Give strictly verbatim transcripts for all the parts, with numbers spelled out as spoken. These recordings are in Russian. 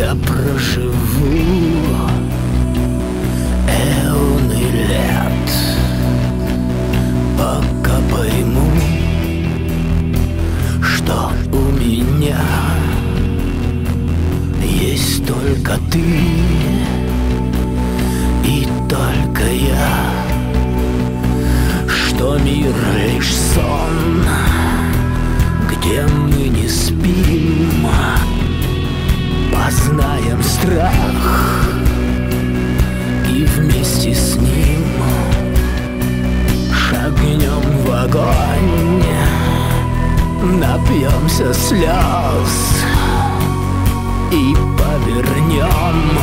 я проживу эоны лет, пока пойму, что у меня есть только ты и только я, что мир лишь сон, где мы не спим, познаем страх и вместе с ним шагнем в огонь, напьемся слез и повернем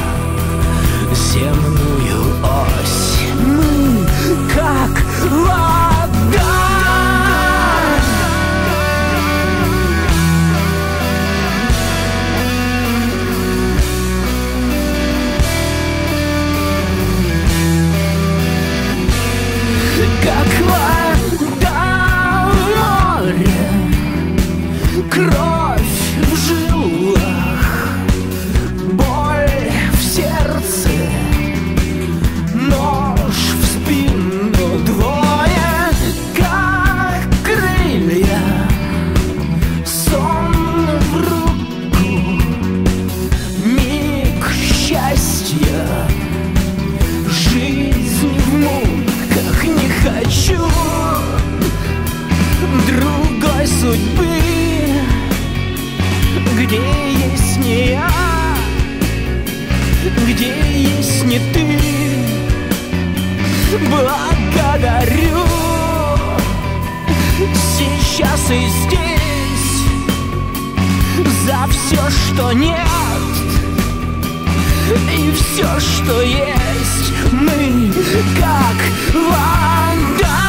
земную ось. Мы как вода, как вода в море, кровь в жилах, боль в сердце, нож в спину, двое, как крылья, сон в руку, миг счастья, жизнь в муках, не хочу другой судьбы, где есть не я, где есть не ты. Благодарю сейчас и здесь за все, что нет, и все, что есть. Мы как вода.